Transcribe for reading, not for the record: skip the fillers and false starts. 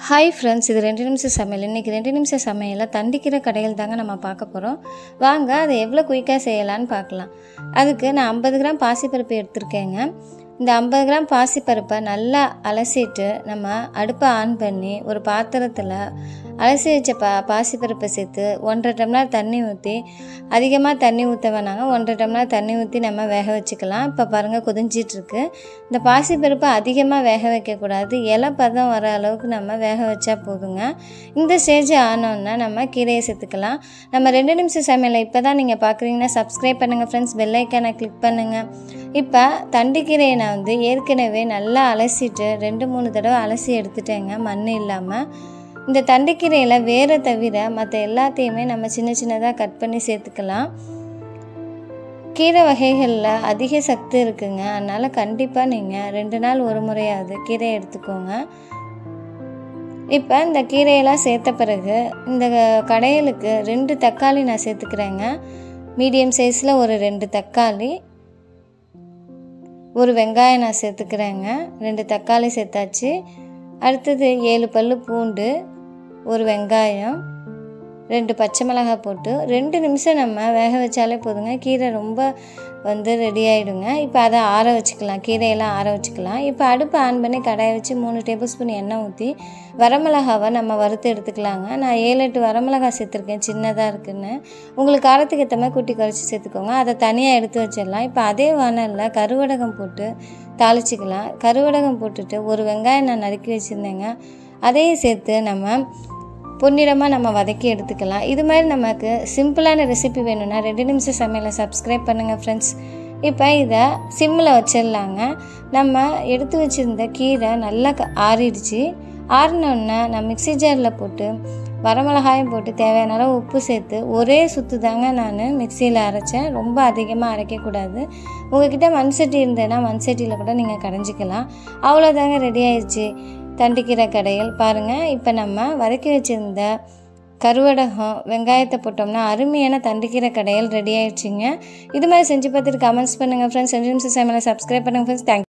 Hi friends, இது 2 நிமிஷம் சமையல். இன்றைக்கி 2 நிமிஷம் சமையலில் தண்டிக்கிற கடையில் தாங்க நம்ம பார்க்க போகிறோம். வாங்க அதை எவ்வளோ குயிக்காக செய்யலான்னு பார்க்கலாம். அதுக்கு நான் 50 கிராம் பாசிப்பருப்பு எடுத்திருக்கேங்க. இந்த 50 கிராம் பாசிப்பருப்பை நல்லா அலசிட்டு நம்ம அடுப்பை ஆன் பண்ணி ஒரு பாத்திரத்தில் அலசி வச்ச பாசிப்பருப்பை சேர்த்து 1.5 டம்ளர் தண்ணி ஊற்றி, அதிகமாக தண்ணி ஊற்ற வேணாங்க, 1.5 டம்ளர் தண்ணி ஊற்றி நம்ம வேக வச்சுக்கலாம். இப்போ பாருங்கள் கொதிஞ்சிட்ருக்கு. இந்த பாசிப்பருப்பை அதிகமாக வேக வைக்கக்கூடாது, இலை பதம் வர அளவுக்கு நம்ம வேக வச்சா போதுங்க. இந்த ஸ்டேஜ் ஆனோன்னா நம்ம கீரையை சேர்த்துக்கலாம். நம்ம 2 நிமிஷம் சமையலை இப்போ தான் நீங்கள் பார்க்குறீங்கன்னா சப்ஸ்கிரைப் பண்ணுங்கள் ஃப்ரெண்ட்ஸ், பெல் ஐக்கானை கிளிக் பண்ணுங்கள். இப்போ தண்டிக்கீரையை நான் ஏற்கனவே நல்லா அலசிட்டு 2-3 தடவை அலசி எடுத்துட்டேங்க, மண் இல்லாமல். இந்த தண்டிக்கீரையில் வேரை தவிர மற்ற எல்லாத்தையுமே நம்ம சின்ன சின்னதாக கட் பண்ணி சேர்த்துக்கலாம். கீரை வகைகளில் அதிக சத்து இருக்குங்க, அதனால் கண்டிப்பாக நீங்கள் 2 நாள் ஒரு முறையாவது கீரை எடுத்துக்கோங்க. இப்போ இந்த கீரையெல்லாம் சேர்த்த பிறகு இந்த கடையலுக்கு 2 தக்காளி நான் சேர்த்துக்கிறேங்க. மீடியம் சைஸில் ஒரு 2 தக்காளி, ஒரு வெங்காயம் நான் சேர்த்துக்கிறேங்க. 2 தக்காளி சேர்த்தாச்சு. அடுத்தது 7 பல் பூண்டு, ஒரு வெங்காயம், 2 பச்சை மிளகாய் போட்டு 2 நிமிஷம் நம்ம வேக வச்சாலே போதுங்க. கீரை ரொம்ப ரெடி ஆகிடுங்க. இப்போ அதை ஆற வச்சுக்கலாம், கீரையெல்லாம் ஆற வச்சுக்கலாம். இப்போ அடுப்பை ஆன் பண்ணி கடாயை வச்சு 3 டேபிள் ஸ்பூன் எண்ணெய் ஊற்றி வரமிளகாவை நம்ம வறுத்து எடுத்துக்கலாங்க. நான் 7-8 வரமிளகாய் சேர்த்துருக்கேன், சின்னதாக இருக்குன்னு. உங்களுக்கு காரத்துக்கு ஏற்ற மாதிரி கூட்டி குறைச்சி சேர்த்துக்கோங்க. அதை தனியாக எடுத்து வச்சிடலாம். இப்போ அதே வானலில் கருவடகம் போட்டு தாளிச்சிக்கலாம். கருவடகம் போட்டுட்டு ஒரு வெங்காயம் நான் நறுக்கி வச்சுருந்தேங்க, அதையும் சேர்த்து நம்ம பொன்னிறமாக நம்ம வதக்கி எடுத்துக்கலாம். இது மாதிரி நமக்கு சிம்பிளான ரெசிபி வேணும்னா 2 நிமிஷம் சமையலை சப்ஸ்கிரைப் பண்ணுங்கள் ஃப்ரெண்ட்ஸ். இப்போ இதை சிம்மில் வச்சிடலாங்க. நம்ம எடுத்து வச்சுருந்த கீரை நல்லா ஆறிடுச்சு. ஆறினோன்னா நான் மிக்ஸி ஜாரில் போட்டு வரமிளகாயும் போட்டு தேவையான அளவு உப்பு சேர்த்து ஒரே சுற்று தாங்க நான் மிக்சியில் அரைச்சேன், ரொம்ப அதிகமாக அரைக்கக்கூடாது. உங்கள்கிட்ட மண் சட்டி இருந்ததுன்னா மண் சட்டியில் கூட நீங்கள் கடைஞ்சிக்கலாம். அவ்வளோதாங்க, ரெடி ஆயிடுச்சு தண்டிக்கீரை கடையல். பாருங்கள், இப்போ நம்ம வதக்கி வச்சுருந்த கருவடகம் வெங்காயத்தை போட்டோம்னா அருமையான தண்டிக்கீரை கடையல் ரெடி ஆயிடுச்சுங்க. இது மாதிரி செஞ்சு பார்த்துட்டு கமெண்ட்ஸ் பண்ணுங்கள் ஃப்ரெண்ட்ஸ். 2 நிமிஷம் சமையலை சப்ஸ்கிரைப் பண்ணுங்கள் ஃப்ரெண்ட்ஸ். தேங்க்யூ.